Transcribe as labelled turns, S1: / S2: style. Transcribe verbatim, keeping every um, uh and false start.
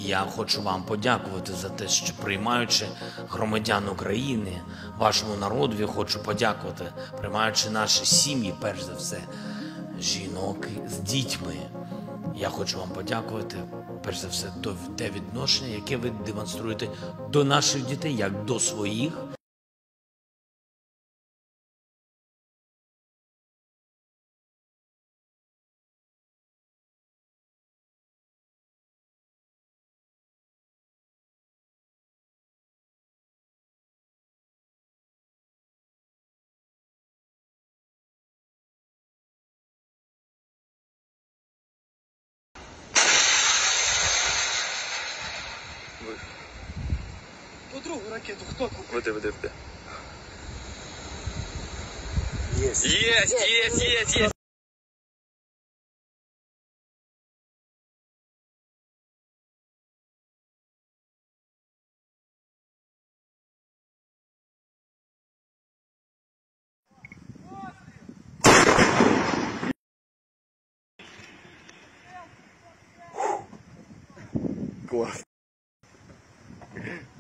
S1: я хочу вам подякувати за те, що приймаючи громадян України, вашому народові, хочу подякувати, приймаючи наші сім'ї, перш за все, жінок з дітьми. Я хочу вам подякувати, перш за все, то те відношення, яке ви демонструєте до наших дітей, як до своїх.
S2: По другу ракету хто купив?
S3: Веди, веди, веди.
S2: Єсть.
S3: Єсть, єсть, єсть, єсть.
S4: Класс.